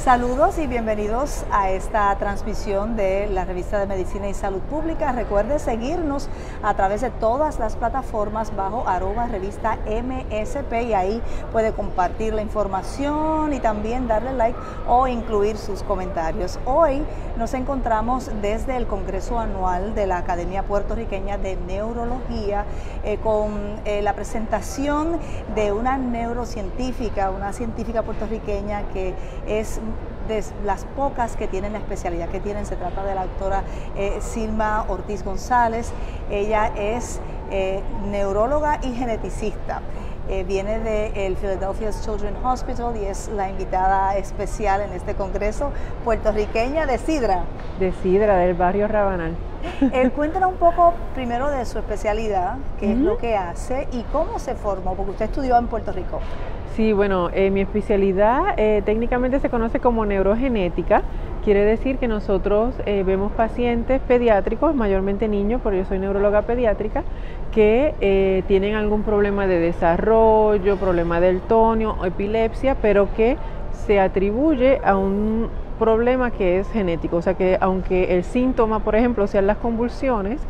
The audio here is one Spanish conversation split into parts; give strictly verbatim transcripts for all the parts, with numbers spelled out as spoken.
Saludos y bienvenidos a esta transmisión de la revista de Medicina y Salud Pública. Recuerde seguirnos a través de todas las plataformas bajo arroba revista M S P y ahí puede compartir la información y también darle like o incluir sus comentarios. Hoy nos encontramos desde el Congreso Anual de la Academia Puertorriqueña de Neurología eh, con eh, la presentación de una neurocientífica, una científica puertorriqueña que es de las pocas que tienen la especialidad que tienen. Se trata de la doctora eh, Silma Ortiz González. Ella es eh, neuróloga y geneticista. Eh, viene del Philadelphia Children's Hospital y es la invitada especial en este congreso, puertorriqueña de Sidra. De Sidra, del barrio Rabanal. Eh, cuéntanos un poco primero de su especialidad, qué uh-huh. es lo que hace y cómo se formó, porque usted estudió en Puerto Rico. Sí, bueno, eh, mi especialidad eh, técnicamente se conoce como neurogenética. Quiere decir que nosotros eh, vemos pacientes pediátricos, mayormente niños, porque yo soy neuróloga pediátrica, que eh, tienen algún problema de desarrollo, problema del tonio, epilepsia, pero que se atribuye a un problema que es genético. O sea que aunque el síntoma, por ejemplo, sean las convulsiones,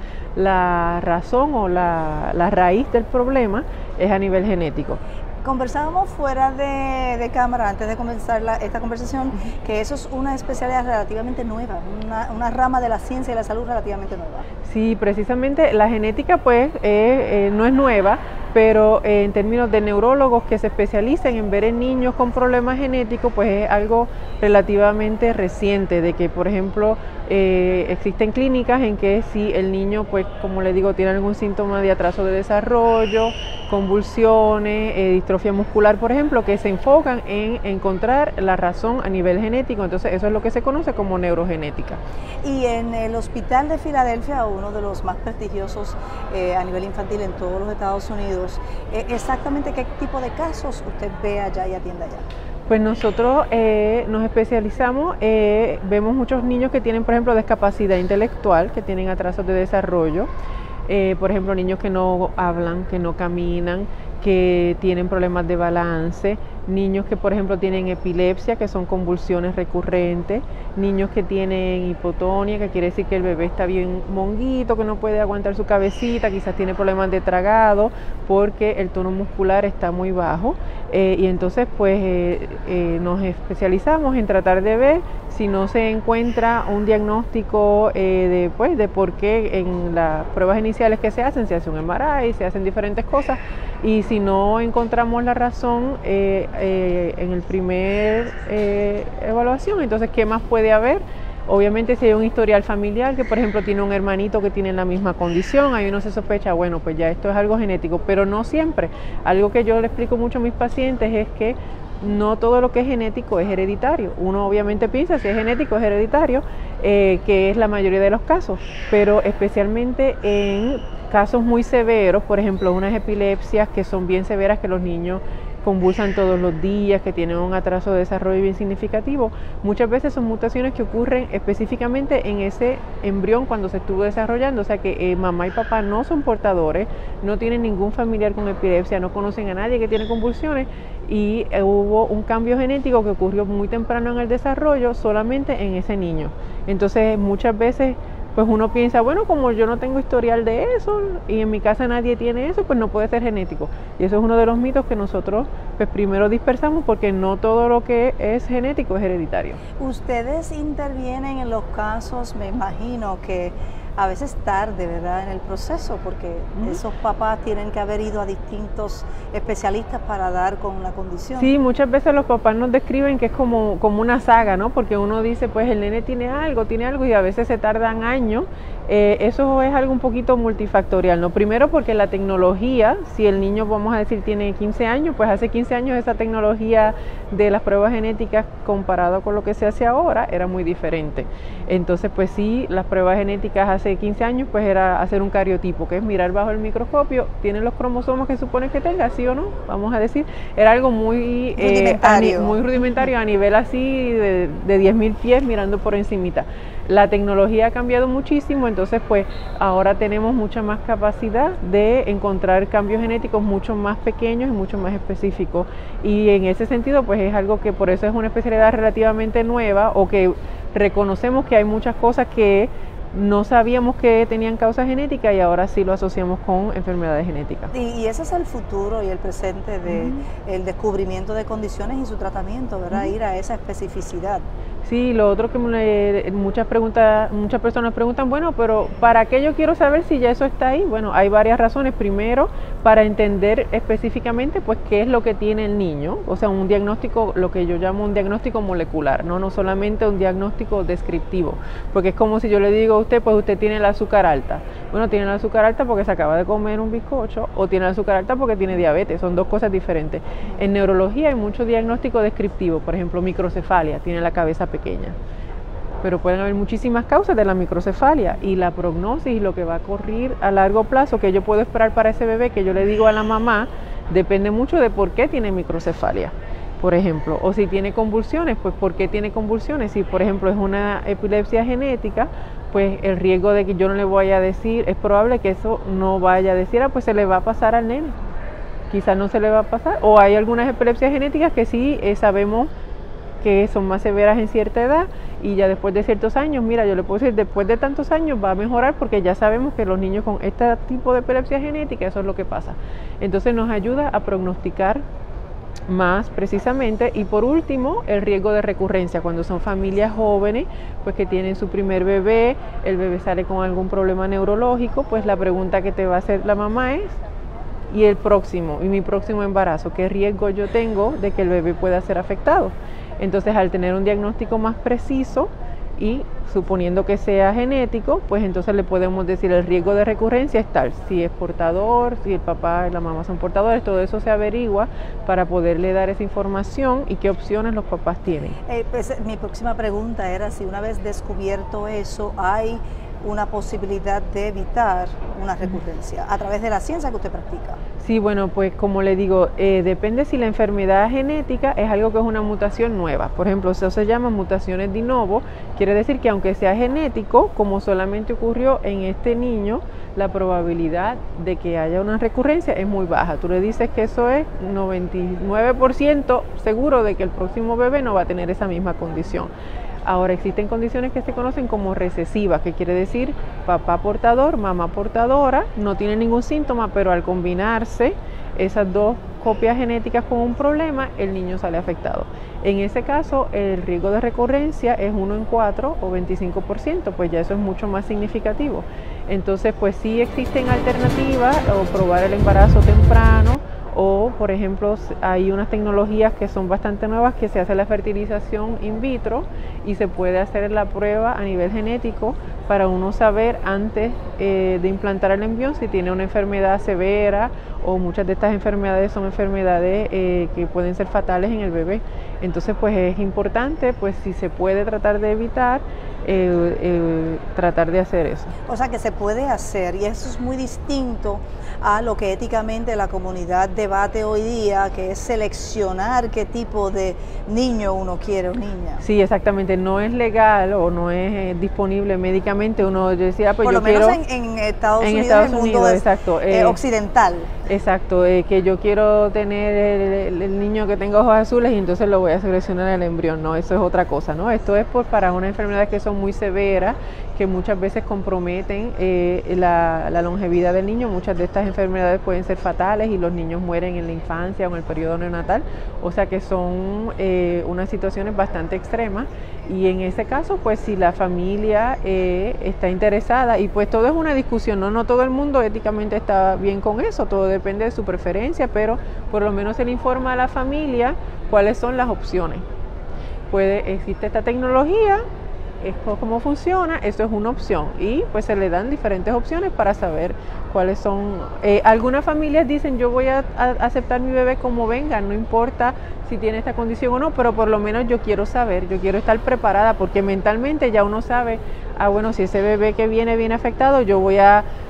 la razón o la, la raíz del problema es a nivel genético. Conversábamos fuera de, de cámara antes de comenzar la, esta conversación que eso es una especialidad relativamente nueva, una, una rama de la ciencia y la salud relativamente nueva. Sí, precisamente la genética pues eh, eh, no es nueva, pero eh, en términos de neurólogos que se especializan en ver en niños con problemas genéticos, pues es algo relativamente reciente, de que por ejemplo eh, existen clínicas en que si el niño pues como le digo tiene algún síntoma de atraso de desarrollo, convulsiones, eh, distrofia muscular por ejemplo, que se enfocan en encontrar la razón a nivel genético. Entonces eso es lo que se conoce como neurogenética. Y en el Hospital de Filadelfia, uno de los más prestigiosos eh, a nivel infantil en todos los Estados Unidos, eh, exactamente qué tipo de casos usted ve allá y atiende allá. Pues nosotros eh, nos especializamos, eh, vemos muchos niños que tienen por ejemplo discapacidad intelectual, que tienen atrasos de desarrollo. Eh, por ejemplo, niños que no hablan, que no caminan, que tienen problemas de balance, niños que por ejemplo tienen epilepsia, que son convulsiones recurrentes, niños que tienen hipotonía, que quiere decir que el bebé está bien monguito, que no puede aguantar su cabecita, quizás tiene problemas de tragado porque el tono muscular está muy bajo, eh, y entonces pues eh, eh, nos especializamos en tratar de ver si no se encuentra un diagnóstico eh, de, pues, de por qué en las pruebas iniciales que se hacen, se hace un M R I, se hacen diferentes cosas, y si no encontramos la razón eh, eh, en el primer eh, evaluación, entonces ¿qué más puede haber? Obviamente si hay un historial familiar, que por ejemplo tiene un hermanito que tiene la misma condición, ahí uno se sospecha, bueno, pues ya esto es algo genético, pero no siempre. Algo que yo le explico mucho a mis pacientes es que no todo lo que es genético es hereditario. Uno obviamente piensa si es genético es hereditario, eh, que es la mayoría de los casos, pero especialmente en casos muy severos, por ejemplo unas epilepsias que son bien severas, que los niños convulsan todos los días, que tienen un atraso de desarrollo bien significativo, muchas veces son mutaciones que ocurren específicamente en ese embrión cuando se estuvo desarrollando. O sea que eh, mamá y papá no son portadores, no tienen ningún familiar con epilepsia, no conocen a nadie que tiene convulsiones, y eh, hubo un cambio genético que ocurrió muy temprano en el desarrollo solamente en ese niño. Entonces muchas veces pues uno piensa, bueno, como yo no tengo historial de eso y en mi casa nadie tiene eso, pues no puede ser genético. Y eso es uno de los mitos que nosotros pues primero dispersamos, porque no todo lo que es genético es hereditario. Ustedes intervienen en los casos, me imagino que a veces tarde, ¿verdad?, en el proceso, porque uh-huh. esos papás tienen que haber ido a distintos especialistas para dar con la condición. Sí, muchas veces los papás nos describen que es como, como una saga, ¿no? Porque uno dice, pues el nene tiene algo, tiene algo, y a veces se tardan años. Eh, eso es algo un poquito multifactorial, ¿no? Primero porque la tecnología, si el niño, vamos a decir, tiene quince años, pues hace quince años esa tecnología de las pruebas genéticas comparado con lo que se hace ahora era muy diferente. Entonces, pues sí, las pruebas genéticas hace quince años, pues era hacer un cariotipo, que es mirar bajo el microscopio, ¿tiene los cromosomas que supone que tenga, sí o no? Vamos a decir, era algo muy rudimentario, eh, muy rudimentario a nivel así de, de diez mil pies mirando por encimita. La tecnología ha cambiado muchísimo, entonces entonces pues ahora tenemos mucha más capacidad de encontrar cambios genéticos mucho más pequeños y mucho más específicos, y en ese sentido pues es algo que por eso es una especialidad relativamente nueva, o que reconocemos que hay muchas cosas que no sabíamos que tenían causa genética y ahora sí lo asociamos con enfermedades genéticas. Y, y ese es el futuro y el presente de uh-huh. el descubrimiento de condiciones y su tratamiento, ¿verdad? Uh-huh. Ir a esa especificidad. Sí, lo otro que me, muchas preguntas, muchas personas preguntan, bueno, pero ¿para qué yo quiero saber si ya eso está ahí? Bueno, hay varias razones. Primero, para entender específicamente pues qué es lo que tiene el niño, o sea, un diagnóstico, lo que yo llamo un diagnóstico molecular, no, no solamente un diagnóstico descriptivo, porque es como si yo le digo a usted, pues usted tiene el azúcar alta. Bueno, tiene el azúcar alta porque se acaba de comer un bizcocho, o tiene el azúcar alta porque tiene diabetes, son dos cosas diferentes. En neurología hay mucho diagnóstico descriptivo, por ejemplo, microcefalia, tiene la cabeza pequeña. Pero pueden haber muchísimas causas de la microcefalia, y la prognosis y lo que va a ocurrir a largo plazo que yo puedo esperar para ese bebé, que yo le digo a la mamá, depende mucho de por qué tiene microcefalia, por ejemplo, o si tiene convulsiones, pues por qué tiene convulsiones. Si por ejemplo es una epilepsia genética, pues el riesgo de que yo no le vaya a decir, es probable que eso no vaya a decir, ah, pues se le va a pasar al nene, quizás no se le va a pasar, o hay algunas epilepsias genéticas que sí eh, sabemos que son más severas en cierta edad, y ya después de ciertos años, mira, yo le puedo decir, después de tantos años va a mejorar, porque ya sabemos que los niños con este tipo de epilepsia genética, eso es lo que pasa. Entonces nos ayuda a prognosticar más precisamente. Y por último, el riesgo de recurrencia, cuando son familias jóvenes, pues que tienen su primer bebé, el bebé sale con algún problema neurológico, pues la pregunta que te va a hacer la mamá es, y el próximo, y mi próximo embarazo, ¿qué riesgo yo tengo de que el bebé pueda ser afectado? Entonces, al tener un diagnóstico más preciso y suponiendo que sea genético, pues entonces le podemos decir el riesgo de recurrencia es tal, si es portador, si el papá y la mamá son portadores, todo eso se averigua para poderle dar esa información y qué opciones los papás tienen. Eh, pues, mi próxima pregunta era si una vez descubierto eso, hay una posibilidad de evitar una recurrencia a través de la ciencia que usted practica. Sí, bueno, pues como le digo, eh, depende si la enfermedad genética es algo que es una mutación nueva. Por ejemplo, eso se llama mutaciones de novo, quiere decir que aunque sea genético, como solamente ocurrió en este niño, la probabilidad de que haya una recurrencia es muy baja. Tú le dices que eso es noventa y nueve por ciento seguro de que el próximo bebé no va a tener esa misma condición. Ahora, existen condiciones que se conocen como recesivas, que quiere decir papá portador, mamá portadora, no tiene ningún síntoma, pero al combinarse esas dos copias genéticas con un problema, el niño sale afectado. En ese caso, el riesgo de recurrencia es uno en cuatro o veinticinco por ciento, pues ya eso es mucho más significativo. Entonces, pues sí existen alternativas, o probar el embarazo temprano, o por ejemplo hay unas tecnologías que son bastante nuevas, que se hace la fertilización in vitro y se puede hacer la prueba a nivel genético para uno saber antes eh, de implantar el embrión si tiene una enfermedad severa, o muchas de estas enfermedades son enfermedades eh, que pueden ser fatales en el bebé. Entonces pues es importante, pues si se puede tratar de evitar, eh, eh, tratar de hacer eso. O sea que se puede hacer, y eso es muy distinto a lo que éticamente la comunidad debate hoy día, que es seleccionar qué tipo de niño uno quiere o niña. Sí, exactamente, no es legal o no es eh, disponible médicamente. Uno decía, pues por yo lo menos quiero, en, en Estados en Unidos, Estados el mundo Unidos, es, exacto, eh, eh, occidental. Exacto, eh, que yo quiero tener el, el, el niño que tenga ojos azules y entonces lo voy a seleccionar el embrión. No, eso es otra cosa, ¿no? Esto es por, para unas enfermedades que son muy severas, que muchas veces comprometen eh, la, la longevidad del niño. Muchas de estas enfermedades pueden ser fatales y los niños mueren en la infancia o en el periodo neonatal, o sea que son eh, unas situaciones bastante extremas. Y en ese caso, pues si la familia eh, está interesada, y pues todo es una discusión, ¿no? No todo el mundo éticamente está bien con eso, todo depende de su preferencia, pero por lo menos se le informa a la familia cuáles son las opciones. Puede, existe esta tecnología, esto cómo funciona, eso es una opción, y pues se le dan diferentes opciones para saber cuáles son. Eh, algunas familias dicen, yo voy a, a aceptar mi bebé como venga, no importa si tiene esta condición o no, pero por lo menos yo quiero saber, yo quiero estar preparada, porque mentalmente ya uno sabe, ah bueno, si ese bebé que viene viene afectado, yo voy a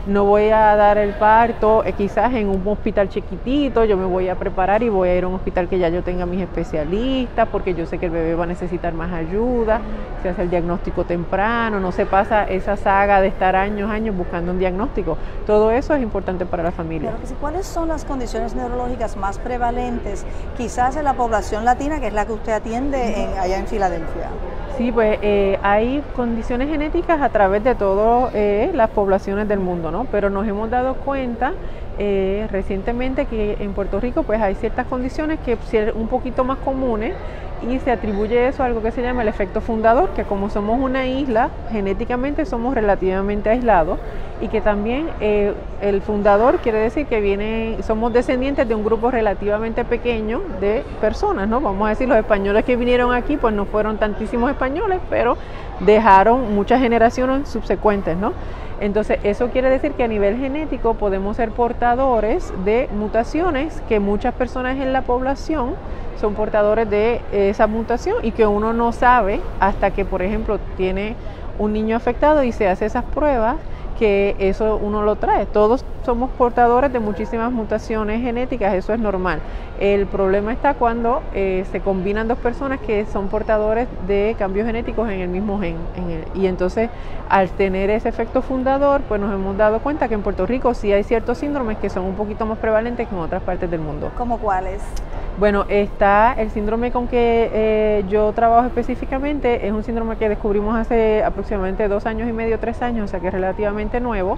no voy a dar el parto eh, quizás en un hospital chiquitito, yo me voy a preparar y voy a ir a un hospital que ya yo tenga mis especialistas, porque yo sé que el bebé va a necesitar más ayuda, se hace el diagnóstico temprano, no se pasa esa saga de estar años, años buscando un diagnóstico. Todo eso es importante para la familia. Claro que sí. ¿Cuáles son las condiciones neurológicas más prevalentes, quizás en la población latina, que es la que usted atiende en, allá en Filadelfia? Sí, pues eh, hay condiciones genéticas a través de todas eh, las poblaciones del mundo, ¿no? Pero nos hemos dado cuenta eh, recientemente que en Puerto Rico pues hay ciertas condiciones que son un poquito más comunes y se atribuye eso a algo que se llama el efecto fundador, que como somos una isla, genéticamente somos relativamente aislados y que también eh, el fundador quiere decir que viene, somos descendientes de un grupo relativamente pequeño de personas, ¿no? Vamos a decir, los españoles que vinieron aquí pues no fueron tantísimos españoles, pero dejaron muchas generaciones subsecuentes, ¿no? Entonces eso quiere decir que a nivel genético podemos ser portadores de mutaciones que muchas personas en la población son portadores de esa mutación y que uno no sabe hasta que, por ejemplo, tiene un niño afectado y se hace esas pruebas, que eso uno lo trae. Todos somos portadores de muchísimas mutaciones genéticas, eso es normal. El problema está cuando eh, se combinan dos personas que son portadores de cambios genéticos en el mismo gen. En el, y entonces, al tener ese efecto fundador, pues nos hemos dado cuenta que en Puerto Rico sí hay ciertos síndromes que son un poquito más prevalentes que en otras partes del mundo. ¿Cómo cuáles? Bueno, está el síndrome con que eh, yo trabajo específicamente, es un síndrome que descubrimos hace aproximadamente dos años y medio, tres años, o sea que es relativamente nuevo,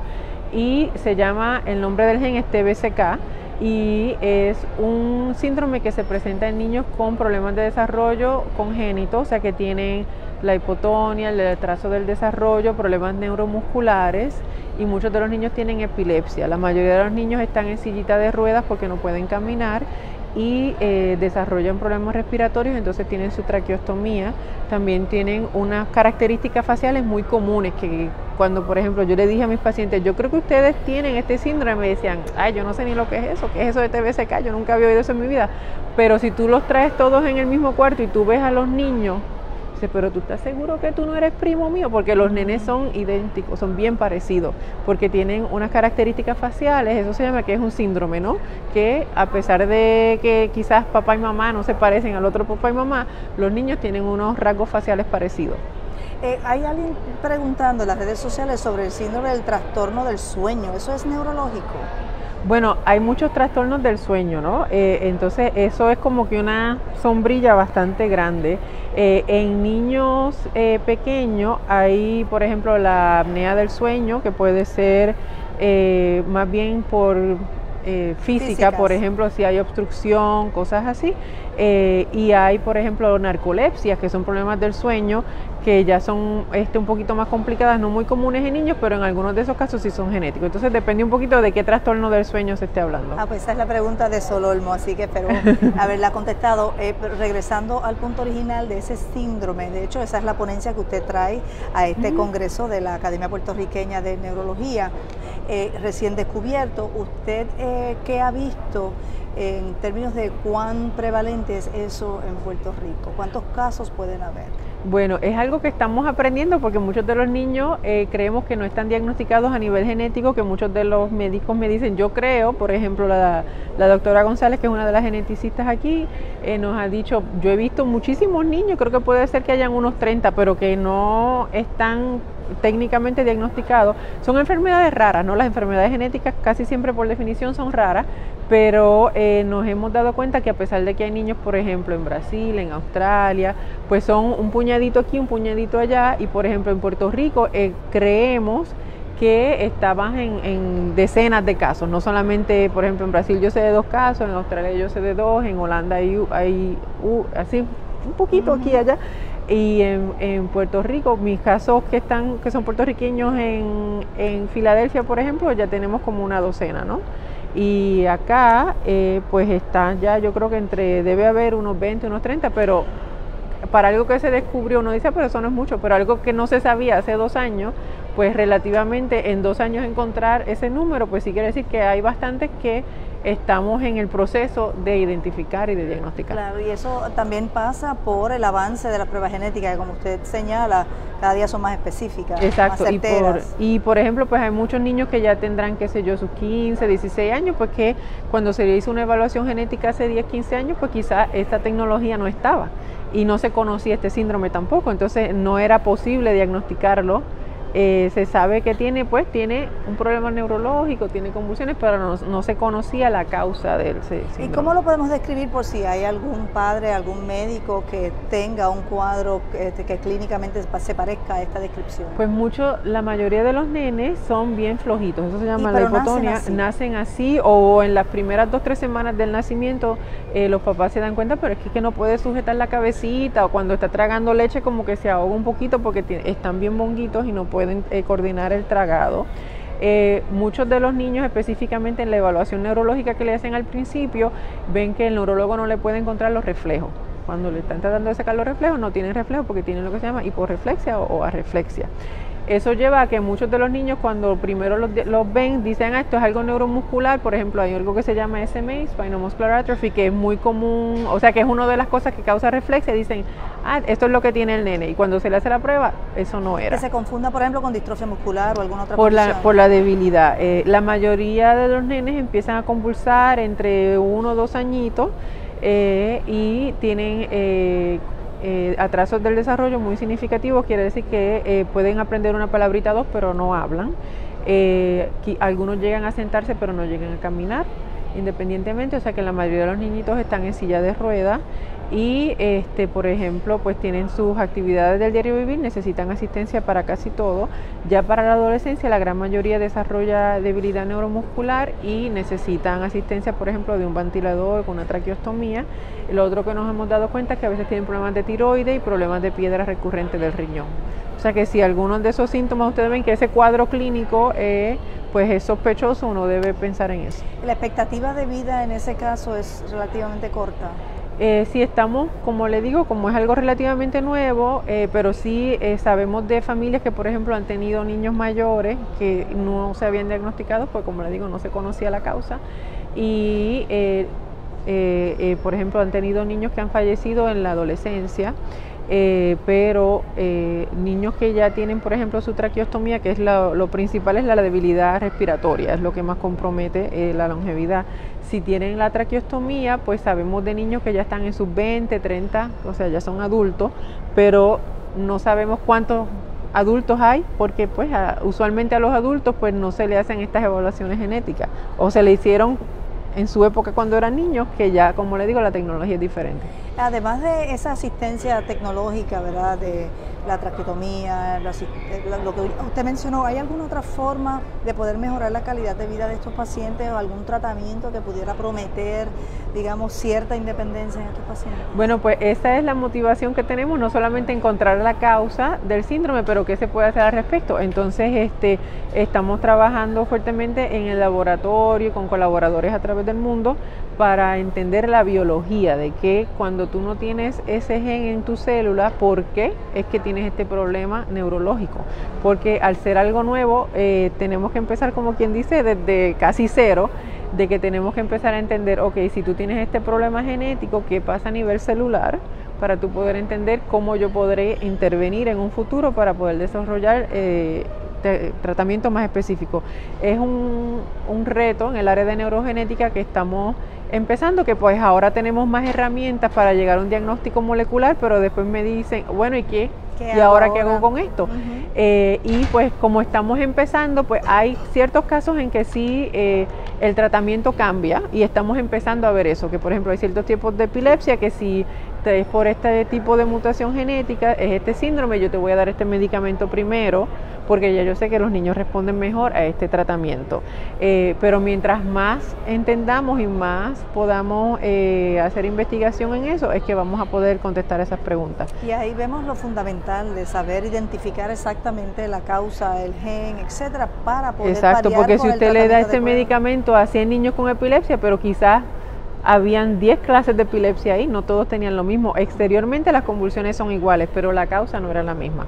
y se llama, el nombre del gen es T B C K, y es un síndrome que se presenta en niños con problemas de desarrollo congénitos, o sea que tienen la hipotonia, el retraso del desarrollo, problemas neuromusculares, y muchos de los niños tienen epilepsia. La mayoría de los niños están en sillita de ruedas porque no pueden caminar y eh, desarrollan problemas respiratorios, entonces tienen su traqueostomía. También tienen unas características faciales muy comunes que cuando, por ejemplo, yo le dije a mis pacientes, yo creo que ustedes tienen este síndrome, me decían, ay, yo no sé ni lo que es eso, ¿qué es eso de T B C K? Yo nunca había oído eso en mi vida. Pero si tú los traes todos en el mismo cuarto y tú ves a los niños, pero tú estás seguro que tú no eres primo mío, porque los nenes son idénticos, son bien parecidos, porque tienen unas características faciales, eso se llama que es un síndrome, ¿no? Que a pesar de que quizás papá y mamá no se parecen al otro papá y mamá, los niños tienen unos rasgos faciales parecidos. Eh, hay alguien preguntando en las redes sociales sobre el síndrome del trastorno del sueño, ¿eso es neurológico? Bueno, hay muchos trastornos del sueño, ¿no? Eh, entonces eso es como que una sombrilla bastante grande. Eh, en niños eh, pequeños hay, por ejemplo, la apnea del sueño, que puede ser eh, más bien por eh, física, Físicas. Por ejemplo, si hay obstrucción, cosas así. Eh, y hay, por ejemplo, narcolepsias, que son problemas del sueño, que ya son este, un poquito más complicadas, no muy comunes en niños, pero en algunos de esos casos sí son genéticos. Entonces depende un poquito de qué trastorno del sueño se esté hablando. Ah, pues esa es la pregunta de Sololmo, así que espero haberla contestado. Eh, regresando al punto original de ese síndrome, de hecho esa es la ponencia que usted trae a este mm. congreso de la Academia Puertorriqueña de Neurología, eh, recién descubierto. ¿Usted eh, qué ha visto en términos de cuán prevalente es eso en Puerto Rico? ¿Cuántos casos pueden haber? Bueno, es algo que estamos aprendiendo porque muchos de los niños eh, creemos que no están diagnosticados a nivel genético, que muchos de los médicos me dicen, yo creo, por ejemplo, la, la doctora González, que es una de las geneticistas aquí, eh, nos ha dicho, yo he visto muchísimos niños, creo que puede ser que hayan unos treinta, pero que no están técnicamente diagnosticados. Son enfermedades raras, ¿no? Las enfermedades genéticas casi siempre por definición son raras, pero eh, nos hemos dado cuenta que a pesar de que hay niños, por ejemplo, en Brasil, en Australia, pues son un puñadito aquí, un puñadito allá, y por ejemplo en Puerto Rico eh, creemos que estaban en, en decenas de casos, no solamente, por ejemplo, en Brasil yo sé de dos casos, en Australia yo sé de dos, en Holanda hay, hay uh, así un poquito aquí y allá, y en, en Puerto Rico, mis casos que están que son puertorriqueños en, en Filadelfia, por ejemplo, ya tenemos como una docena, ¿no? Y acá, eh, pues están ya, yo creo que entre, debe haber unos veinte, unos treinta, pero para algo que se descubrió, uno dice, pero eso no es mucho, pero algo que no se sabía hace dos años, pues relativamente en dos años encontrar ese número, pues sí quiere decir que hay bastantes que estamos en el proceso de identificar y de diagnosticar. Claro, y eso también pasa por el avance de la prueba genética, que como usted señala, cada día son más específicas, exacto, más y por, certeras. y por ejemplo, pues hay muchos niños que ya tendrán, qué sé yo, sus quince, dieciséis años, pues que cuando se le hizo una evaluación genética hace diez, quince años, pues quizás esta tecnología no estaba y no se conocía este síndrome tampoco, entonces no era posible diagnosticarlo. Eh, se sabe que tiene, pues, tiene un problema neurológico, tiene convulsiones, pero no, no se conocía la causa del síndrome. ¿Y cómo lo podemos describir por si hay algún padre, algún médico que tenga un cuadro que, que clínicamente se parezca a esta descripción? Pues mucho, la mayoría de los nenes son bien flojitos, eso se llama la hipotonia, nacen así. nacen así o en las primeras dos, tres semanas del nacimiento eh, los papás se dan cuenta, pero es que, que no puede sujetar la cabecita o cuando está tragando leche como que se ahoga un poquito porque tiene, están bien bonguitos y no puede pueden eh, coordinar el tragado. Eh, muchos de los niños, específicamente en la evaluación neurológica que le hacen al principio, ven que el neurólogo no le puede encontrar los reflejos. Cuando le están tratando de sacar los reflejos, no tienen reflejos porque tienen lo que se llama hiporreflexia o, o arreflexia. Eso lleva a que muchos de los niños, cuando primero los, los ven, dicen, ah, esto es algo neuromuscular. Por ejemplo, hay algo que se llama S M A, Spinal Muscular Atrophy, que es muy común, o sea, que es una de las cosas que causa reflexia. Dicen, ah, esto es lo que tiene el nene. Y cuando se le hace la prueba, eso no era. Que se confunda, por ejemplo, con distrofia muscular o alguna otra por condición. La, por la debilidad. Eh, la mayoría de los nenes empiezan a convulsar entre uno o dos añitos eh, y tienen... Eh, Eh, atrasos del desarrollo muy significativos, quiere decir que eh, pueden aprender una palabrita o dos pero no hablan, eh, algunos llegan a sentarse pero no llegan a caminar independientemente, o sea que la mayoría de los niñitos están en silla de ruedas y este, por ejemplo, pues tienen sus actividades del diario vivir, necesitan asistencia para casi todo. Ya para la adolescencia la gran mayoría desarrolla debilidad neuromuscular y necesitan asistencia, por ejemplo, de un ventilador con una traqueostomía. Lo otro que nos hemos dado cuenta es que a veces tienen problemas de tiroides y problemas de piedra recurrente del riñón. O sea que si algunos de esos síntomas ustedes ven que ese cuadro clínico eh, pues es sospechoso, uno debe pensar en eso. ¿La expectativa de vida en ese caso es relativamente corta? Eh, si estamos, como le digo, como es algo relativamente nuevo, eh, pero sí eh, sabemos de familias que, por ejemplo, han tenido niños mayores que no se habían diagnosticado, pues como le digo, no se conocía la causa, y eh, eh, eh, por ejemplo, han tenido niños que han fallecido en la adolescencia, eh, pero eh, niños que ya tienen, por ejemplo, su traqueostomía, que es la, lo principal es la debilidad respiratoria, es lo que más compromete eh, la longevidad. Si tienen la traqueostomía, pues sabemos de niños que ya están en sus veinte, treinta, o sea, ya son adultos, pero no sabemos cuántos adultos hay, porque pues a, usualmente a los adultos pues no se le hacen estas evaluaciones genéticas, o se le hicieron en su época cuando eran niños, que ya, como le digo, la tecnología es diferente. Además de esa asistencia tecnológica, ¿verdad?, de la traqueotomía, la, lo que usted mencionó, ¿hay alguna otra forma de poder mejorar la calidad de vida de estos pacientes o algún tratamiento que pudiera prometer, digamos, cierta independencia en estos pacientes? Bueno, pues esa es la motivación que tenemos, no solamente encontrar la causa del síndrome, pero qué se puede hacer al respecto. Entonces, este, estamos trabajando fuertemente en el laboratorio con colaboradores a través del mundo para entender la biología de que cuando tú no tienes ese gen en tu célula, ¿por qué es que tienes este problema neurológico? Porque al ser algo nuevo, eh, tenemos que empezar, como quien dice, desde casi cero, de que tenemos que empezar a entender, ok, si tú tienes este problema genético, ¿qué pasa a nivel celular? Para tú poder entender cómo yo podré intervenir en un futuro para poder desarrollar eh, tratamiento más específico. Es un, un reto en el área de neurogenética que estamos empezando, que pues ahora tenemos más herramientas para llegar a un diagnóstico molecular, pero después me dicen, bueno, ¿y qué? ¿Y ahora, ahora qué hago con esto? Uh-huh. eh, y pues como estamos empezando, pues hay ciertos casos en que sí eh, el tratamiento cambia y estamos empezando a ver eso, que por ejemplo hay ciertos tipos de epilepsia que si es por este tipo de mutación genética, es este síndrome, yo te voy a dar este medicamento primero, porque ya yo sé que los niños responden mejor a este tratamiento. Eh, pero mientras más entendamos y más podamos eh, hacer investigación en eso, es que vamos a poder contestar esas preguntas. Y ahí vemos lo fundamental de saber identificar exactamente la causa, el gen, etcétera, para poder Exacto, variar porque con si usted le da este adecuado. medicamento a cien niños con epilepsia, pero quizás habían diez clases de epilepsia ahí, no todos tenían lo mismo. Exteriormente las convulsiones son iguales, pero la causa no era la misma.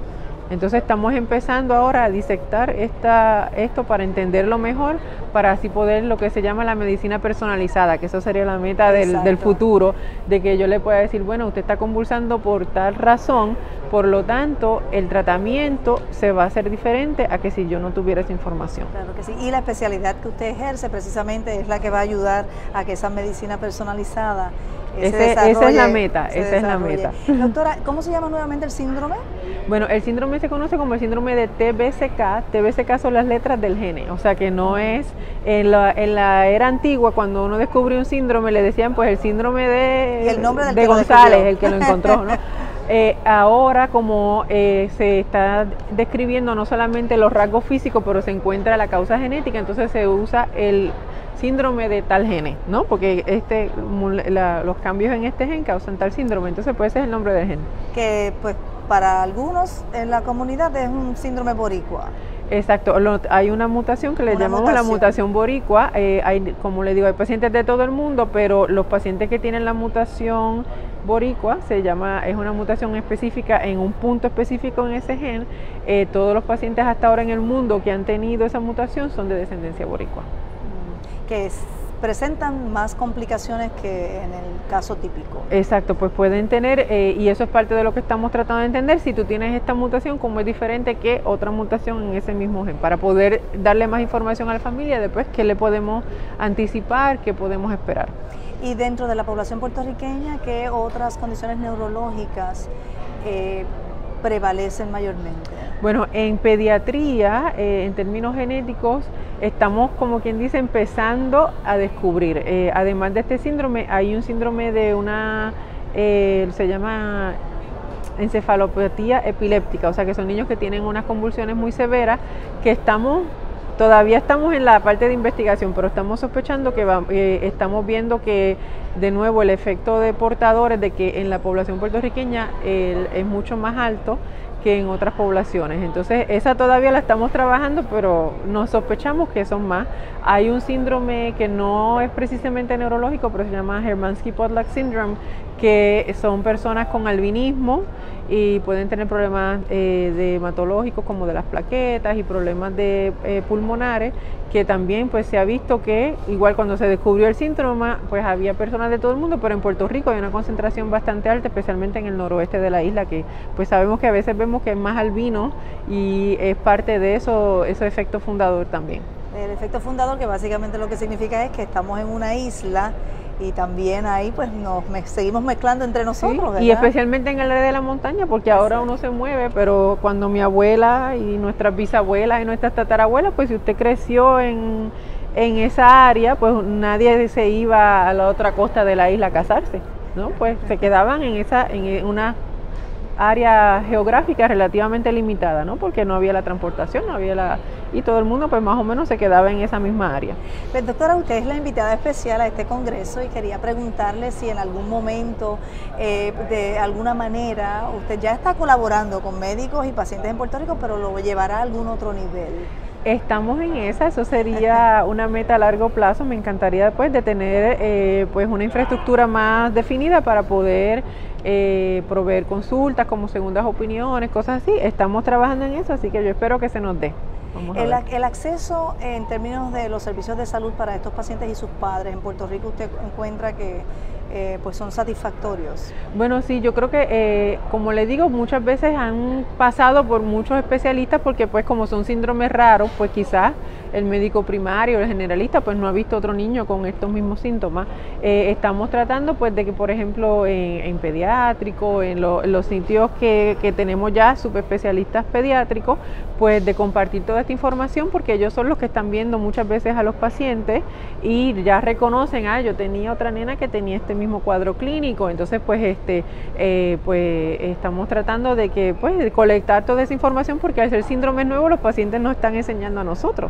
Entonces estamos empezando ahora a disectar esta, esto para entenderlo mejor, para así poder lo que se llama la medicina personalizada, que eso sería la meta del, del futuro, de que yo le pueda decir, bueno, usted está convulsando por tal razón, por lo tanto el tratamiento se va a hacer diferente a que si yo no tuviera esa información. Claro que sí, y la especialidad que usted ejerce precisamente es la que va a ayudar a que esa medicina personalizada Ese, esa es la meta, esa es la meta. Doctora, ¿cómo se llama nuevamente el síndrome? Bueno, el síndrome se conoce como el síndrome de T B C K. T B C K son las letras del gene, o sea que no es, en la, en la era antigua cuando uno descubrió un síndrome le decían pues el síndrome de, el nombre del de González, el que lo encontró, ¿no? Eh, ahora como eh, se está describiendo no solamente los rasgos físicos, pero se encuentra la causa genética, entonces se usa el síndrome de tal gene, ¿no? Porque este, la, los cambios en este gen causan tal síndrome, entonces pues ese es el nombre del gen. Que pues para algunos en la comunidad es un síndrome boricua. Exacto, lo, hay una mutación que le una llamamos mutación. la mutación boricua, eh, hay, como le digo, hay pacientes de todo el mundo, pero los pacientes que tienen la mutación boricua, se llama, es una mutación específica en un punto específico en ese gen, eh, todos los pacientes hasta ahora en el mundo que han tenido esa mutación son de descendencia boricua. Que es, presentan más complicaciones que en el caso típico. Exacto, pues pueden tener, eh, y eso es parte de lo que estamos tratando de entender, si tú tienes esta mutación, cómo es diferente que otra mutación en ese mismo gen, para poder darle más información a la familia, después qué le podemos anticipar, qué podemos esperar. Y dentro de la población puertorriqueña, ¿qué otras condiciones neurológicas eh, prevalecen mayormente? Bueno, en pediatría, eh, en términos genéticos, estamos, como quien dice, empezando a descubrir. Eh, además de este síndrome, hay un síndrome de una, eh, se llama encefalopatía epiléptica, o sea que son niños que tienen unas convulsiones muy severas, que estamos, todavía estamos en la parte de investigación, pero estamos sospechando que va, eh, estamos viendo que, de nuevo, el efecto de portadores, de que en la población puertorriqueña eh, es mucho más alto que en otras poblaciones. Entonces esa todavía la estamos trabajando, pero nos sospechamos que son más. Hay un síndrome que no es precisamente neurológico, pero se llama Hermansky-Pudlak Syndrome, que son personas con albinismo y pueden tener problemas eh, de hematológicos como de las plaquetas y problemas de eh, pulmonares, que también pues se ha visto que igual cuando se descubrió el síndrome pues había personas de todo el mundo, pero en Puerto Rico hay una concentración bastante alta, especialmente en el noroeste de la isla, que pues sabemos que a veces vemos que es más albino y es parte de eso, ese efecto fundador también. El efecto fundador, que básicamente lo que significa es que estamos en una isla y también ahí pues nos me, seguimos mezclando entre nosotros, sí, ¿verdad? Y especialmente en el área de la montaña, porque ahora uno se mueve, pero cuando mi abuela y nuestras bisabuelas y nuestras tatarabuelas, pues si usted creció en, en esa área, pues nadie se iba a la otra costa de la isla a casarse, ¿no? Pues se quedaban en esa, en una área geográfica relativamente limitada, ¿no? Porque no había la transportación, no había la... y todo el mundo pues más o menos se quedaba en esa misma área. Pues, doctora, usted es la invitada especial a este congreso y quería preguntarle si en algún momento, eh, de alguna manera, usted ya está colaborando con médicos y pacientes en Puerto Rico, pero lo llevará a algún otro nivel. Estamos en esa, eso sería una meta a largo plazo. Me encantaría pues de tener eh, pues una infraestructura más definida para poder eh, proveer consultas como segundas opiniones, cosas así. Estamos trabajando en eso, así que yo espero que se nos dé. El, el acceso en términos de los servicios de salud para estos pacientes y sus padres en Puerto Rico, ¿usted encuentra que eh, pues son satisfactorios? Bueno, sí, yo creo que, eh, como le digo, muchas veces han pasado por muchos especialistas porque pues como son síndromes raros, pues quizás el médico primario, el generalista, pues no ha visto otro niño con estos mismos síntomas. Eh, estamos tratando pues de que, por ejemplo, en, en pediátrico, en, lo, en los sitios que, que tenemos ya subespecialistas pediátricos, pues de compartir toda esta información, porque ellos son los que están viendo muchas veces a los pacientes y ya reconocen, ah, yo tenía otra nena que tenía este mismo cuadro clínico, entonces pues este eh, pues estamos tratando de que pues de colectar toda esa información, porque al ser síndromes nuevos los pacientes nos están enseñando a nosotros,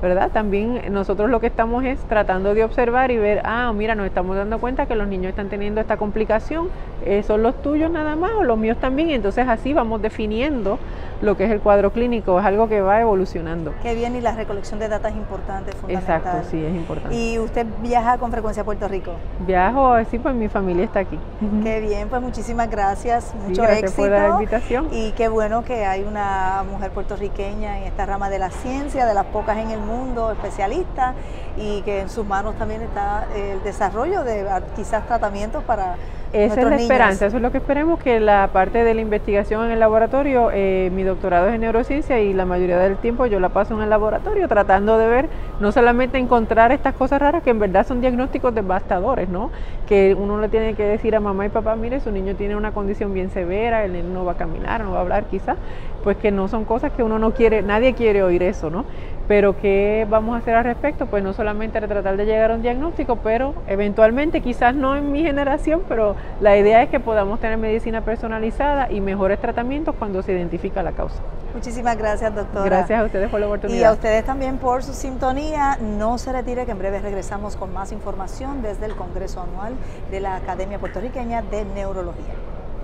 ¿verdad? También nosotros lo que estamos es tratando de observar y ver, ah, mira, nos estamos dando cuenta que los niños están teniendo esta complicación, eh, ¿son los tuyos nada más o los míos también? Y entonces así vamos definiendo lo que es el cuadro clínico, es algo que va evolucionando. Qué bien, y la recolección de datos es importante, fundamental. Exacto, sí, es importante. ¿Y usted viaja con frecuencia a Puerto Rico? Viajo, sí, pues mi familia está aquí. Qué bien, pues muchísimas gracias, mucho sí, gracias éxito. por la invitación. Y qué bueno que hay una mujer puertorriqueña en esta rama de la ciencia, de las pocas en el mundo, especialista, y que en sus manos también está el desarrollo de quizás tratamientos para esa es la esperanza, eso es lo que esperemos, que la parte de la investigación en el laboratorio, eh, mi doctorado es en neurociencia y la mayoría del tiempo yo la paso en el laboratorio tratando de ver, no solamente encontrar estas cosas raras que en verdad son diagnósticos devastadores, ¿no? Que uno le tiene que decir a mamá y papá, mire, su niño tiene una condición bien severa, el niño no va a caminar, no va a hablar quizás, pues que no son cosas que uno no quiere, nadie quiere oír eso, ¿no? Pero ¿qué vamos a hacer al respecto? Pues no solamente tratar de llegar a un diagnóstico, pero eventualmente, quizás no en mi generación, pero la idea es que podamos tener medicina personalizada y mejores tratamientos cuando se identifica la causa. Muchísimas gracias, doctora. Gracias a ustedes por la oportunidad. Y a ustedes también por su sintonía. No se retire, que en breve regresamos con más información desde el Congreso Anual de la Academia Puertorriqueña de Neurología.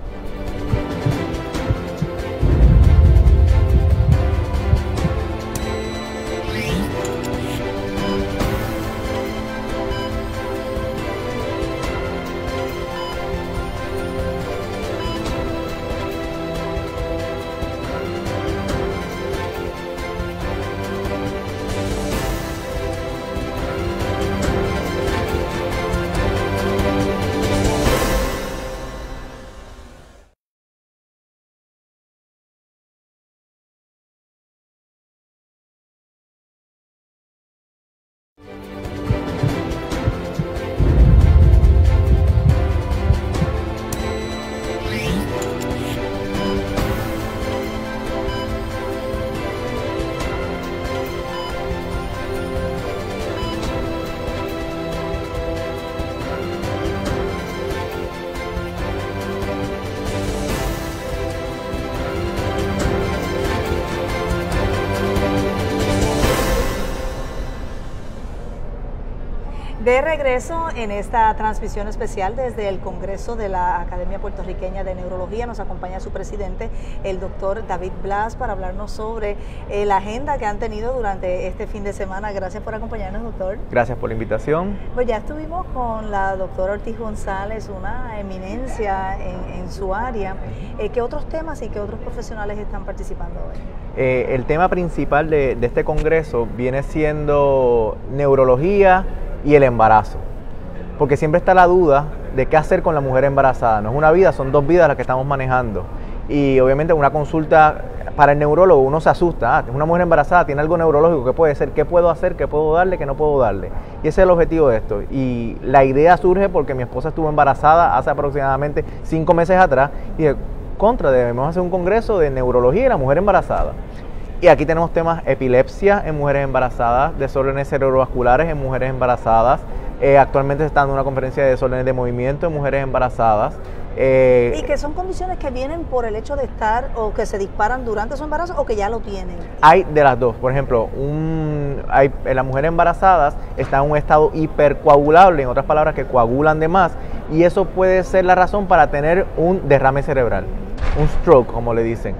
De regreso en esta transmisión especial desde el Congreso de la Academia Puertorriqueña de Neurología, nos acompaña su presidente, el doctor David Blas, para hablarnos sobre eh, la agenda que han tenido durante este fin de semana. Gracias por acompañarnos, doctor. Gracias por la invitación. Pues ya estuvimos con la doctora Ortiz González, una eminencia en, en su área. Eh, ¿Qué otros temas y qué otros profesionales están participando hoy? Eh, el tema principal de, de este congreso viene siendo neurología y el embarazo, porque siempre está la duda de qué hacer con la mujer embarazada. No es una vida, son dos vidas las que estamos manejando, y obviamente una consulta para el neurólogo uno se asusta, ah, es una mujer embarazada, tiene algo neurológico, ¿qué puede ser? ¿Qué puedo hacer? ¿Qué puedo darle? ¿Qué no puedo darle? Y ese es el objetivo de esto, y la idea surge porque mi esposa estuvo embarazada hace aproximadamente cinco meses atrás, y dije, contra, debemos hacer un congreso de neurología y la mujer embarazada. Y aquí tenemos temas epilepsia en mujeres embarazadas, desórdenes cerebrovasculares en mujeres embarazadas. Eh, actualmente se está dando una conferencia de desórdenes de movimiento en mujeres embarazadas. Eh, y que son condiciones que vienen por el hecho de estar o que se disparan durante su embarazo o que ya lo tienen. Hay de las dos. Por ejemplo, un, hay, las mujeres embarazadas están en un estado hipercoagulable, en otras palabras que coagulan de más, y eso puede ser la razón para tener un derrame cerebral, un stroke como le dicen.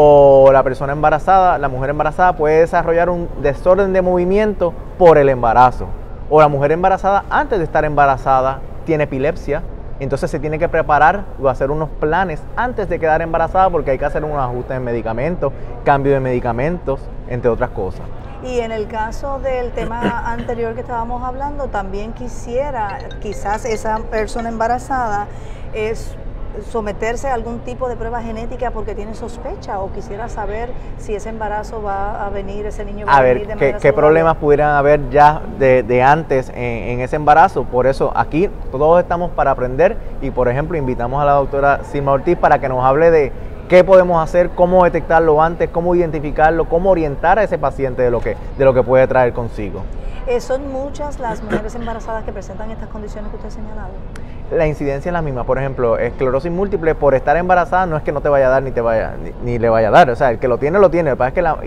O la persona embarazada, la mujer embarazada puede desarrollar un desorden de movimiento por el embarazo. O la mujer embarazada antes de estar embarazada tiene epilepsia, entonces se tiene que preparar o hacer unos planes antes de quedar embarazada porque hay que hacer unos ajustes en medicamentos, cambio de medicamentos, entre otras cosas. Y en el caso del tema anterior que estábamos hablando, también quisiera, quizás esa persona embarazada es someterse a algún tipo de prueba genética porque tiene sospecha o quisiera saber si ese embarazo va a venir, ese niño va a, a ver, venir de ¿qué, manera qué problemas pudieran haber ya de, de antes en, en ese embarazo? Por eso aquí todos estamos para aprender y, por ejemplo, invitamos a la doctora Silma Ortiz para que nos hable de qué podemos hacer, cómo detectarlo antes, cómo identificarlo, cómo orientar a ese paciente de lo que, de lo que puede traer consigo. Eh, ¿Son muchas las mujeres embarazadas que presentan estas condiciones que usted ha señalado? La incidencia es la misma. Por ejemplo, esclerosis múltiple, por estar embarazada no es que no te vaya a dar ni te vaya ni, ni le vaya a dar. O sea, el que lo tiene, lo tiene. Lo que pasa es que la, y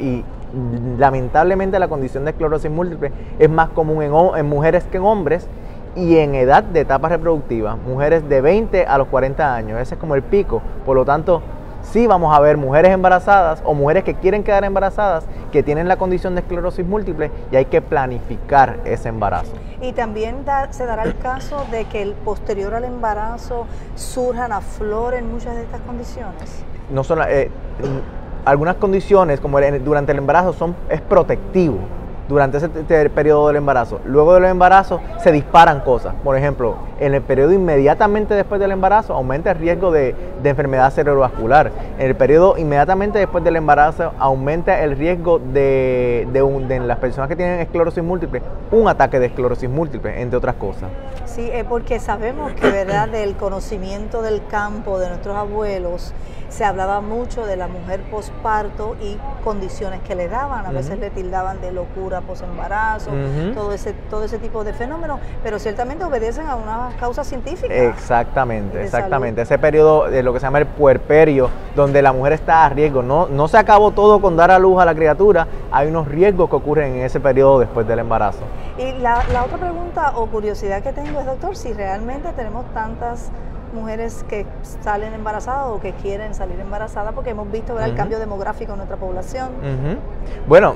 lamentablemente la condición de esclerosis múltiple es más común en, en mujeres que en hombres y en edad de etapa reproductiva, mujeres de veinte a los cuarenta años, ese es como el pico, por lo tanto sí vamos a ver mujeres embarazadas o mujeres que quieren quedar embarazadas que tienen la condición de esclerosis múltiple y hay que planificar ese embarazo. Y también da, se dará el caso de que el posterior al embarazo surjan, afloren muchas de estas condiciones. No son, eh, algunas condiciones como el, durante el embarazo son, es protectivo durante ese periodo del embarazo. Luego del embarazo se disparan cosas. Por ejemplo, en el periodo inmediatamente después del embarazo aumenta el riesgo de, de enfermedad cerebrovascular. En el periodo inmediatamente después del embarazo aumenta el riesgo de, de, un, de las personas que tienen esclerosis múltiple, un ataque de esclerosis múltiple, entre otras cosas. Sí, eh, porque sabemos que, ¿verdad?, del conocimiento del campo de nuestros abuelos, se hablaba mucho de la mujer posparto y condiciones que le daban. A uh-huh. veces le tildaban de locura posembarazo, uh-huh. todo ese todo ese tipo de fenómenos, pero ciertamente obedecen a una causa científica. Exactamente, exactamente. Salud. Ese periodo de lo que se llama el puerperio, donde la mujer está a riesgo, no, no se acabó todo con dar a luz a la criatura, hay unos riesgos que ocurren en ese periodo después del embarazo. Y la, la otra pregunta o curiosidad que tengo es, doctor, si realmente tenemos tantas mujeres que salen embarazadas o que quieren salir embarazadas, porque hemos visto, ¿verdad?, uh-huh. el cambio demográfico en nuestra población. Uh-huh. Bueno,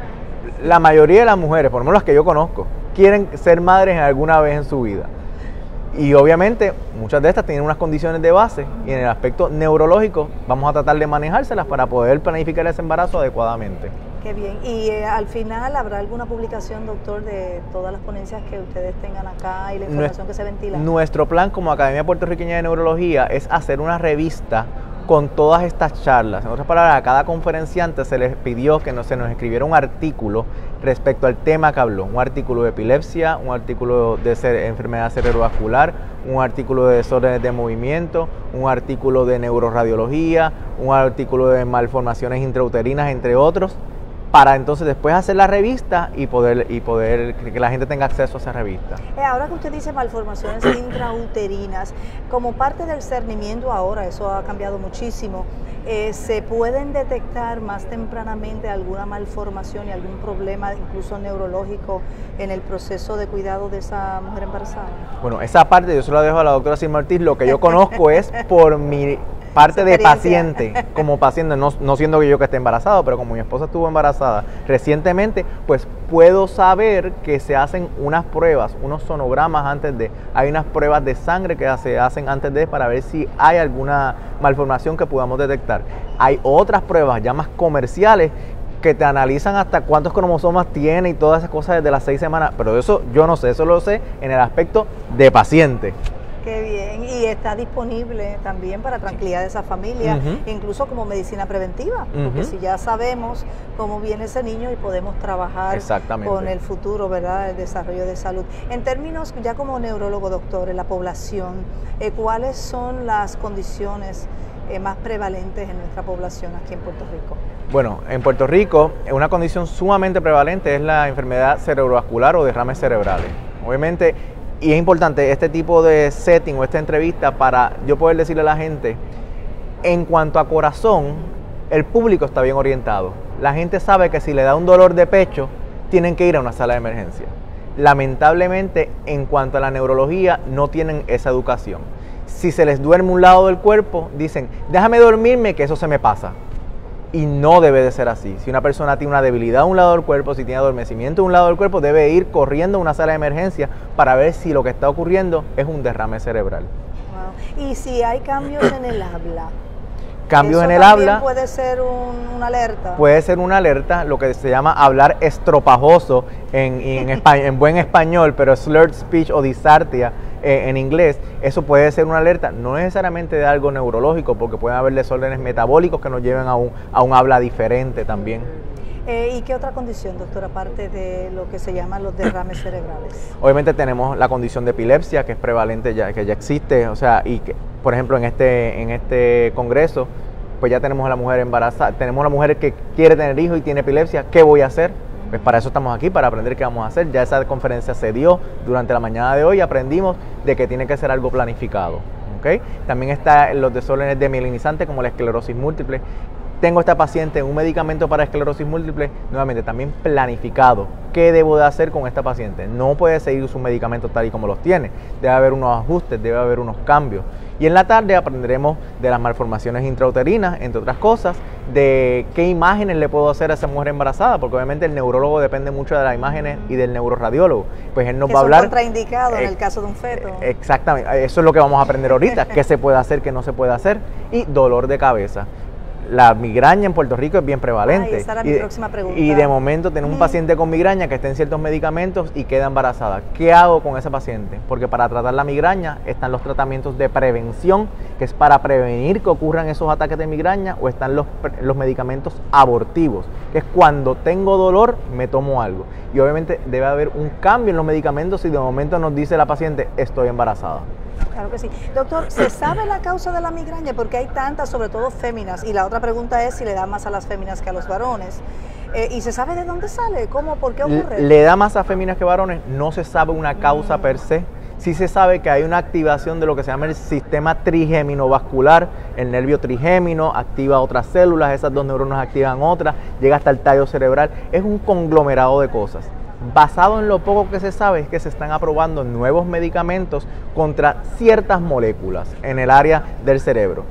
la mayoría de las mujeres, por lo menos las que yo conozco, quieren ser madres alguna vez en su vida. Y obviamente muchas de estas tienen unas condiciones de base y en el aspecto neurológico vamos a tratar de manejárselas para poder planificar ese embarazo adecuadamente. Qué bien. Y eh, al final, ¿habrá alguna publicación, doctor, de todas las ponencias que ustedes tengan acá y la información Nuestro, que se ventila? Nuestro plan como Academia Puertorriqueña de Neurología es hacer una revista con todas estas charlas. En otras palabras, a cada conferenciante se les pidió que no, se nos escribiera un artículo respecto al tema que habló. Un artículo de epilepsia, un artículo de cere- enfermedad cerebrovascular, un artículo de desórdenes de movimiento, un artículo de neuroradiología, un artículo de malformaciones intrauterinas, entre otros, para entonces después hacer la revista y poder y poder que la gente tenga acceso a esa revista. Eh, ahora que usted dice malformaciones intrauterinas, como parte del cernimiento ahora, eso ha cambiado muchísimo, eh, ¿se pueden detectar más tempranamente alguna malformación y algún problema, incluso neurológico, en el proceso de cuidado de esa mujer embarazada? Bueno, esa parte yo se la dejo a la doctora Silma Ortiz. Lo que yo conozco es por mi parte de paciente, como paciente, no, no siendo yo que esté embarazado, pero como mi esposa estuvo embarazada recientemente, pues puedo saber que se hacen unas pruebas, unos sonogramas antes de, hay unas pruebas de sangre que se hacen antes de para ver si hay alguna malformación que podamos detectar. Hay otras pruebas ya más comerciales que te analizan hasta cuántos cromosomas tiene y todas esas cosas desde las seis semanas, pero eso yo no sé, eso lo sé en el aspecto de paciente. Qué bien, y está disponible también para tranquilidad de esa familia, uh-huh. incluso como medicina preventiva, uh-huh. porque si ya sabemos cómo viene ese niño y podemos trabajar con el futuro, ¿verdad?, el desarrollo de salud. En términos, ya como neurólogo, doctor, en la población, eh, ¿cuáles son las condiciones eh, más prevalentes en nuestra población aquí en Puerto Rico? Bueno, en Puerto Rico, una condición sumamente prevalente es la enfermedad cerebrovascular o derrames cerebrales. Obviamente, y es importante este tipo de setting o esta entrevista para yo poder decirle a la gente, en cuanto a corazón, el público está bien orientado. La gente sabe que si le da un dolor de pecho, tienen que ir a una sala de emergencia. Lamentablemente, en cuanto a la neurología, no tienen esa educación. Si se les duerme un lado del cuerpo, dicen, déjame dormirme que eso se me pasa. Y no debe de ser así. Si una persona tiene una debilidad a un lado del cuerpo, si tiene adormecimiento a un lado del cuerpo, debe ir corriendo a una sala de emergencia para ver si lo que está ocurriendo es un derrame cerebral. Wow. Y si hay cambios en el habla. Cambios en el habla. ¿Puede ser un, una alerta? Puede ser una alerta, lo que se llama hablar estropajoso en, en, español, en buen español, pero slurred speech o disartia eh, en inglés. Eso puede ser una alerta, no necesariamente de algo neurológico, porque pueden haber desórdenes metabólicos que nos lleven a un, a un habla diferente también. Eh, ¿Y qué otra condición, doctor, aparte de lo que se llaman los derrames cerebrales? Obviamente tenemos la condición de epilepsia, que es prevalente, ya, que ya existe, o sea, y que, por ejemplo, en este, en este congreso, pues ya tenemos a la mujer embarazada, tenemos a la mujer que quiere tener hijos y tiene epilepsia. ¿Qué voy a hacer? Pues para eso estamos aquí, para aprender qué vamos a hacer. Ya esa conferencia se dio durante la mañana de hoy, aprendimos de que tiene que ser algo planificado. ¿Okay? También están los desórdenes demielinizantes como la esclerosis múltiple. tengo esta paciente un medicamento para esclerosis múltiple, nuevamente también planificado. ¿Qué debo de hacer con esta paciente? No puede seguir sus medicamentos tal y como los tiene. Debe haber unos ajustes, debe haber unos cambios. Y en la tarde aprenderemos de las malformaciones intrauterinas, entre otras cosas, de qué imágenes le puedo hacer a esa mujer embarazada, porque obviamente el neurólogo depende mucho de las imágenes y del neuroradiólogo. Pues él nos que va a hablar... son contraindicados eh, en el caso de un feto. Exactamente, eso es lo que vamos a aprender ahorita, qué se puede hacer, qué no se puede hacer. Y dolor de cabeza. La migraña en Puerto Rico es bien prevalente. Ay, esa era y, mi próxima pregunta. Y de momento tenemos un Mm. paciente con migraña que está en ciertos medicamentos y queda embarazada. ¿Qué hago con esa paciente? Porque para tratar la migraña están los tratamientos de prevención, que es para prevenir que ocurran esos ataques de migraña, o están los, los medicamentos abortivos, que es cuando tengo dolor, me tomo algo. Y obviamente debe haber un cambio en los medicamentos si de momento nos dice la paciente, estoy embarazada. Claro que sí. Doctor, ¿se sabe la causa de la migraña? Porque hay tantas, sobre todo féminas, y la otra pregunta es si le da más a las féminas que a los varones. Eh, ¿Y se sabe de dónde sale? ¿Cómo? ¿Por qué ocurre? Le da más a féminas que varones, no se sabe una causa mm. per se. Sí se sabe que hay una activación de lo que se llama el sistema trigeminovascular, el nervio trigémino activa otras células, esas dos neuronas activan otras, llega hasta el tallo cerebral, es un conglomerado de cosas. Basado en lo poco que se sabe es que se están aprobando nuevos medicamentos contra ciertas moléculas en el área del cerebro.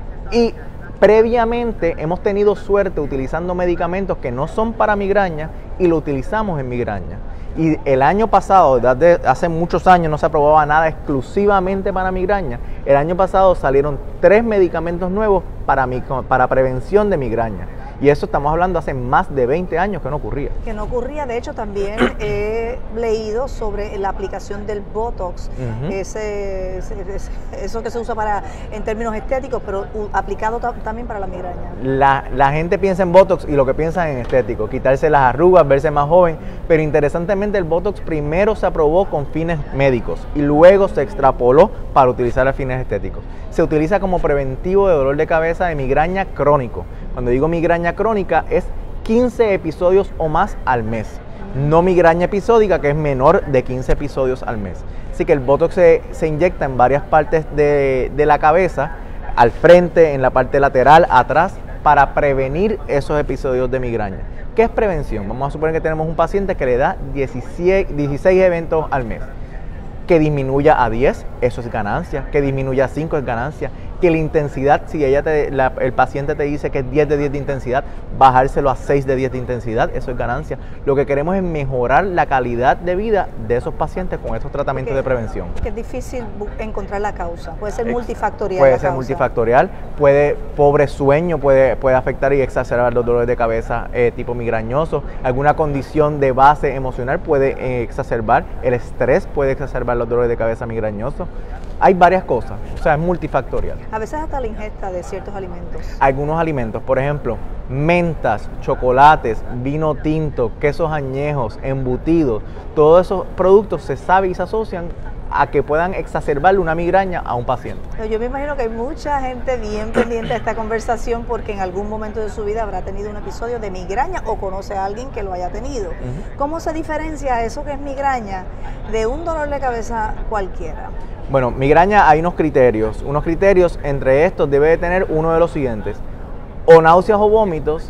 Y previamente hemos tenido suerte utilizando medicamentos que no son para migraña y lo utilizamos en migraña. Y el año pasado, desde hace muchos años no se aprobaba nada exclusivamente para migraña. El año pasado salieron tres medicamentos nuevos para, para prevención de migraña. Y eso estamos hablando hace más de veinte años que no ocurría. Que no ocurría, de hecho también he leído sobre la aplicación del Botox, uh-huh. ese, ese, ese, eso que se usa para en términos estéticos, pero uh, aplicado también para la migraña. La, la gente piensa en Botox y lo que piensa en estético, quitarse las arrugas, verse más joven, pero interesantemente el Botox primero se aprobó con fines médicos y luego se extrapoló para utilizar a fines estéticos. Se utiliza como preventivo de dolor de cabeza de migraña crónico. Cuando digo migraña crónica es quince episodios o más al mes, no migraña episódica que es menor de quince episodios al mes. Así que el Botox se, se inyecta en varias partes de, de la cabeza, al frente, en la parte lateral, atrás, para prevenir esos episodios de migraña. ¿Qué es prevención? Vamos a suponer que tenemos un paciente que le da dieciséis eventos al mes. Que disminuya a diez, eso es ganancia. Que disminuya a cinco es ganancia. Que la intensidad, si ella te, la, el paciente te dice que es diez de diez de intensidad, bajárselo a seis de diez de intensidad, eso es ganancia. Lo que queremos es mejorar la calidad de vida de esos pacientes con estos tratamientos Porque, de prevención. Que es difícil encontrar la causa, puede ser multifactorial. Puede la ser causa. multifactorial, puede, pobre sueño, puede, puede afectar y exacerbar los dolores de cabeza eh, tipo migrañoso. Alguna condición de base emocional puede eh, exacerbar, el estrés puede exacerbar los dolores de cabeza migrañosos. Hay varias cosas, o sea, es multifactorial. A veces hasta la ingesta de ciertos alimentos. Algunos alimentos, por ejemplo, mentas, chocolates, vino tinto, quesos añejos, embutidos, todos esos productos se sabe y se asocian a que puedan exacerbarle una migraña a un paciente. Yo me imagino que hay mucha gente bien pendiente de esta conversación porque en algún momento de su vida habrá tenido un episodio de migraña o conoce a alguien que lo haya tenido. Uh-huh. ¿Cómo se diferencia eso que es migraña de un dolor de cabeza cualquiera? Bueno, migraña hay unos criterios. Unos criterios, entre estos debe de tener uno de los siguientes. O náuseas o vómitos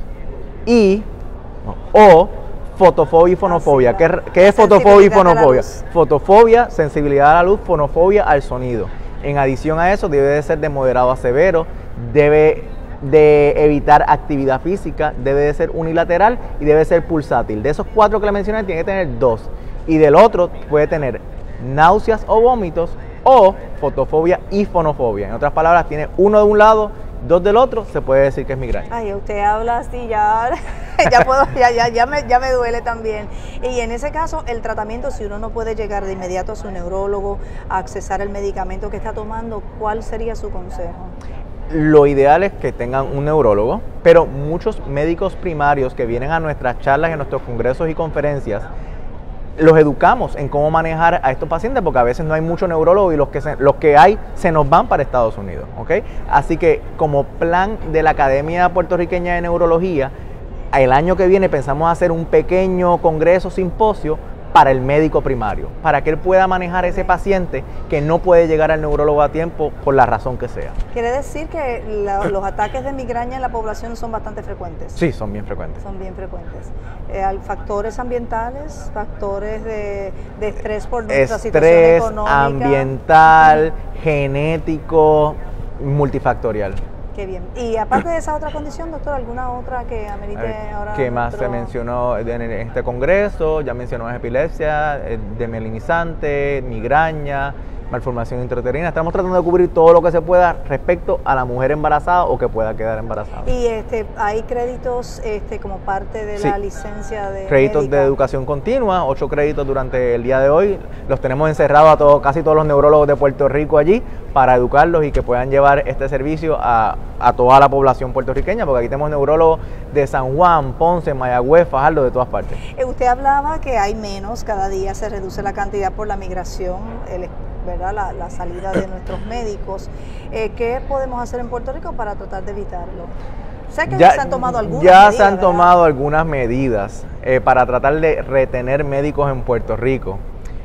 y o fotofobia y fonofobia. Ah, sí, ¿Qué, ¿Qué es fotofobia y fonofobia? Fotofobia, sensibilidad a la luz, fonofobia al sonido. En adición a eso, debe de ser de moderado a severo, debe de evitar actividad física, debe de ser unilateral y debe ser pulsátil. De esos cuatro que le mencioné, tiene que tener dos. Y del otro puede tener náuseas o vómitos o fotofobia y fonofobia. En otras palabras, tiene uno de un lado, dos del otro, se puede decir que es migraña. Ay, usted habla así, ya, ya, puedo, ya, ya, ya, me, ya me duele también. Y en ese caso, el tratamiento, si uno no puede llegar de inmediato a su neurólogo a accesar el medicamento que está tomando, ¿cuál sería su consejo? Lo ideal es que tengan un neurólogo, pero muchos médicos primarios que vienen a nuestras charlas, en nuestros congresos y conferencias, los educamos en cómo manejar a estos pacientes, porque a veces no hay mucho neurólogo y los que, se, los que hay se nos van para Estados Unidos, ¿ok? Así que como plan de la Academia Puertorriqueña de Neurología, el año que viene pensamos hacer un pequeño congreso, simposio, para el médico primario, para que él pueda manejar ese paciente que no puede llegar al neurólogo a tiempo por la razón que sea. ¿Quiere decir que la, los ataques de migraña en la población son bastante frecuentes? Sí, son bien frecuentes. Son bien frecuentes. Eh, ¿Factores ambientales, factores de, de estrés por nuestra situación económica? Estrés, ambiental, genético, multifactorial. Qué bien. Y aparte de esa otra condición, doctor, ¿alguna otra que amerite ahora? ¿Qué más nuestro... se mencionó en este congreso? Ya mencionó epilepsia, desmielinizante, migraña, malformación intrauterina. Estamos tratando de cubrir todo lo que se pueda respecto a la mujer embarazada o que pueda quedar embarazada. ¿Y este, hay créditos este, como parte de sí. la licencia de Créditos médica? de educación continua, ocho créditos durante el día de hoy. Los tenemos encerrados a todos, casi todos los neurólogos de Puerto Rico allí para educarlos y que puedan llevar este servicio a, a toda la población puertorriqueña, porque aquí tenemos neurólogos de San Juan, Ponce, Mayagüez, Fajardo, de todas partes. Eh, usted hablaba que hay menos, cada día se reduce la cantidad por la migración, el ¿verdad? La, la salida de nuestros médicos. Eh, ¿Qué podemos hacer en Puerto Rico para tratar de evitarlo? Sé que ya, ya se han tomado algunas ya medidas. se han ¿verdad? tomado algunas medidas eh, para tratar de retener médicos en Puerto Rico.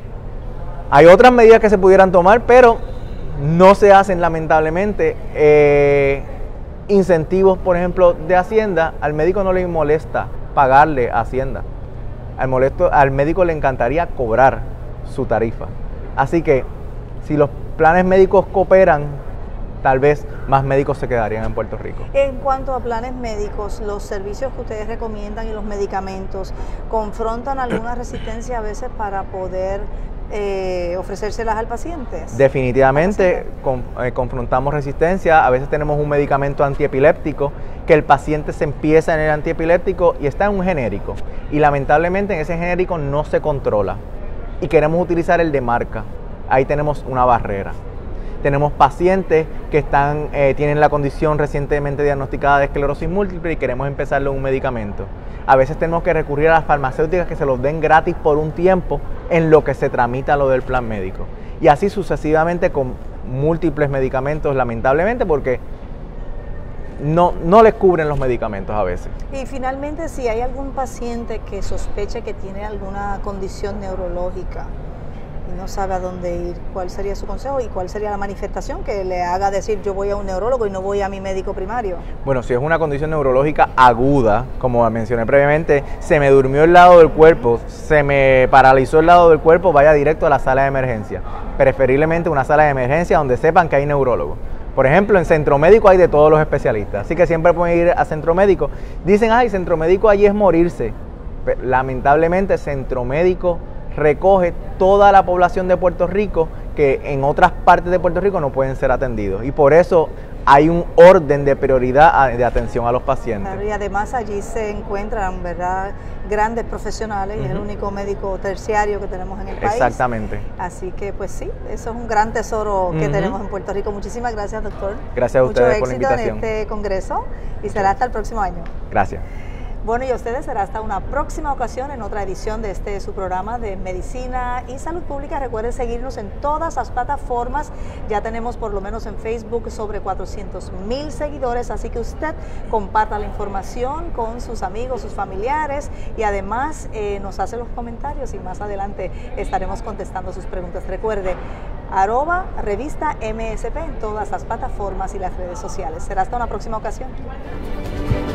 Hay otras medidas que se pudieran tomar, pero no se hacen lamentablemente. Eh, incentivos, por ejemplo, de Hacienda, al médico no le molesta pagarle a Hacienda. Al, molesto, al médico le encantaría cobrar su tarifa. Así que si los planes médicos cooperan, tal vez más médicos se quedarían en Puerto Rico. En cuanto a planes médicos, los servicios que ustedes recomiendan y los medicamentos, ¿confrontan alguna resistencia a veces para poder eh, ofrecérselas al paciente? Definitivamente con, eh, confrontamos resistencia. A veces tenemos un medicamento antiepiléptico que el paciente se empieza en el antiepiléptico y está en un genérico. Y lamentablemente en ese genérico no se controla. Y queremos utilizar el de marca. Ahí tenemos una barrera. Tenemos pacientes que están, eh, tienen la condición recientemente diagnosticada de esclerosis múltiple y queremos empezarle un medicamento. A veces tenemos que recurrir a las farmacéuticas que se los den gratis por un tiempo en lo que se tramita lo del plan médico. Y así sucesivamente con múltiples medicamentos, lamentablemente, porque no, no les cubren los medicamentos a veces. Y finalmente, si hay algún paciente que sospeche que tiene alguna condición neurológica y no sabe a dónde ir, ¿cuál sería su consejo y cuál sería la manifestación que le haga decir yo voy a un neurólogo y no voy a mi médico primario? Bueno, si es una condición neurológica aguda, como mencioné previamente, se me durmió el lado del cuerpo, se me paralizó el lado del cuerpo, vaya directo a la sala de emergencia. Preferiblemente una sala de emergencia donde sepan que hay neurólogos. Por ejemplo, en centro médico hay de todos los especialistas, así que siempre pueden ir a centro médico. Dicen, ay, centro médico allí es morirse. Pero, lamentablemente, centro médico recoge toda la población de Puerto Rico que en otras partes de Puerto Rico no pueden ser atendidos. Y por eso hay un orden de prioridad de atención a los pacientes. Y además allí se encuentran, ¿verdad?, grandes profesionales, uh-huh. y es el único médico terciario que tenemos en el país. Exactamente. Así que pues sí, eso es un gran tesoro que uh-huh. tenemos en Puerto Rico. Muchísimas gracias, doctor. Gracias a ustedes por la invitación. Mucho éxito en este congreso y será hasta el próximo año. Gracias. Bueno, y a ustedes será hasta una próxima ocasión en otra edición de este su programa de Medicina y Salud Pública. Recuerden seguirnos en todas las plataformas. Ya tenemos por lo menos en Facebook sobre cuatrocientos mil seguidores, así que usted comparta la información con sus amigos, sus familiares y además eh, nos hace los comentarios y más adelante estaremos contestando sus preguntas. Recuerde, arroba revista M S P en todas las plataformas y las redes sociales. Será hasta una próxima ocasión.